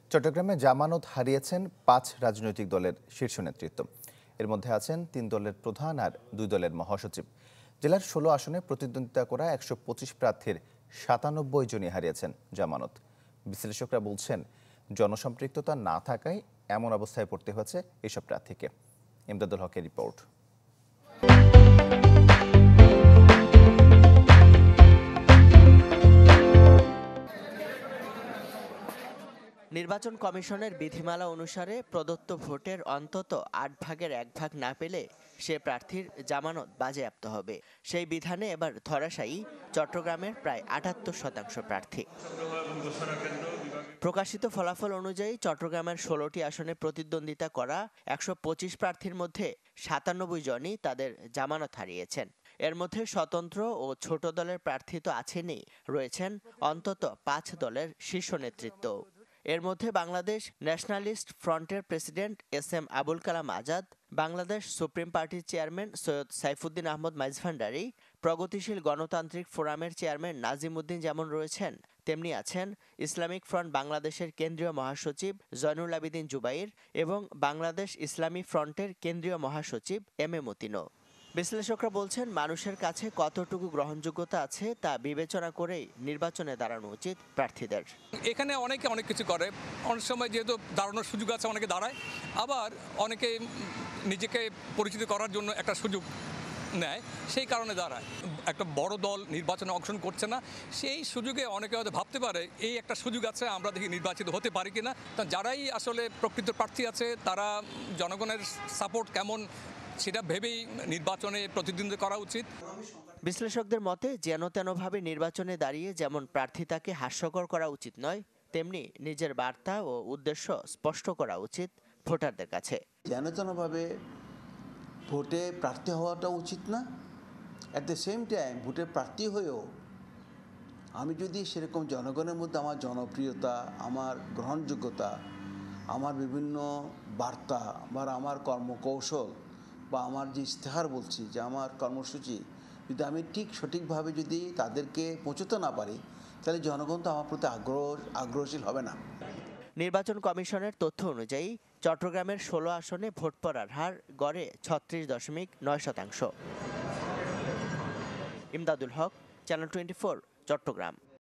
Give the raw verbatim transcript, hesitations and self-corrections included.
চট্টগ্রামে জামানত হারিয়েছেন পাঁচ রাজনৈতিক দলের শীর্ষ নেতৃত্ব। এর মধ্যে আছেন তিন দলের প্রধান আর দুই দলের মহাসচিব। জেলার ষোলো আসনে প্রতিদ্বন্দ্বিতা করা একশো পঁচিশ প্রার্থীর সাতানব্বই জনই হারিয়েছেন জামানত। বিশ্লেষকরা বলছেন, জনসম্পৃক্ততা না থাকায় এমন অবস্থায় পড়তে হয়েছে এসব প্রার্থীকে। ইমদাদুল হকের রিপোর্ট। নির্বাচন কমিশনের বিধিমালা অনুসারে প্রদত্ত ভোটের অন্তত আট ভাগের এক ভাগ না পেলে সে প্রার্থীর জামানত বাজেয়াপ্ত হবে। সেই বিধানে এবার ধরাশায়ী চট্টগ্রামের প্রায় আটাত্তর শতাংশ প্রার্থী। প্রকাশিত ফলাফল অনুযায়ী চট্টগ্রামের ষোলোটি আসনে প্রতিদ্বন্দ্বিতা করা একশো পঁচিশ প্রার্থীর মধ্যে সাতানব্বই জনই তাদের জামানত হারিয়েছেন। এর মধ্যে স্বতন্ত্র ও ছোট দলের প্রার্থী তো আছেনই, রয়েছেন অন্তত পাঁচ দলের শীর্ষ নেতৃত্ব। এর মধ্যে বাংলাদেশ ন্যাশনালিস্ট ফ্রন্টের president S M Abul Kalam Azad, Bangladesh supreme পার্টির চেয়ারম্যান সৈয়দ সাইফুদ্দিন আহমদ মাইজভান্ডারি, প্রগতিশীল গণতান্ত্রিক ফোরামের চেয়ারম্যান নাজিম উদ্দিন যেমন রয়েছেন, তেমনি আছেন ইসলামিক ফ্রন্ট বাংলাদেশের কেন্দ্রীয় মহাসচিব জয়নুল আবেদিন জুবাইর এবং বাংলাদেশ ইসলামী ফ্রন্টের কেন্দ্রীয় মহাসচিব এম এ মতিনও। বিশ্লেষকরা বলছেন, মানুষের কাছে কতটুকু গ্রহণযোগ্যতা আছে তা বিবেচনা করেই নির্বাচনে দাঁড়ানো উচিত প্রার্থীদের। এখানে অনেকে অনেক কিছু করে, অনেক সময় যেহেতু দাঁড়ানোর সুযোগ আছে অনেকে দাঁড়ায়, আবার অনেকে নিজেকে পরিচিত করার জন্য একটা সুযোগ নেয়, সেই কারণে দাঁড়ায়। একটা বড় দল নির্বাচনে অংশগ্রহণ করছে না, সেই সুযোগে অনেকে হয়তো ভাবতে পারে এই একটা সুযোগ আছে, আমরা দেখি নির্বাচিত হতে পারি কিনা। তা যারাই আসলে প্রকৃত প্রার্থী আছে তারা জনগণের সাপোর্ট কেমন সেটা ভেবেই নির্বাচনে প্রতিদ্বন্দ্বিতা করা উচিত। বিশ্লেষকদের মতে, যেন তেনভাবে নির্বাচনে দাঁড়িয়ে যেমন প্রার্থীতাকে হাস্যকর করা উচিত নয়, তেমনি নিজের বার্তা ও উদ্দেশ্য স্পষ্ট করা উচিত ভোটারদের কাছে। যেন তেনভাবে ভোটে প্রার্থী হওয়াটা উচিত না। অ্যাট দ্য সেম টাইম ভোটে প্রার্থী হয়েও আমি যদি সেরকম জনগণের মধ্যে আমার জনপ্রিয়তা, আমার গ্রহণযোগ্যতা, আমার বিভিন্ন বার্তা বা আমার কর্মকৌশল বা আমার যে ইশতেহার বলছি, যে আমার কর্মসূচি যদি আমি ঠিক সঠিকভাবে যদি তাদেরকে পৌঁছতে না পারি, তাহলে জনগণ তো আমার প্রতি আগ্রহ আগ্রহশীল হবে না। নির্বাচন কমিশনের তথ্য অনুযায়ী চট্টগ্রামের ষোলো আসনে ভোট পড়ার হার গড়ে ছত্রিশ দশমিক নয় শতাংশ। Emdadul Haque, channel twenty four, Chittagong.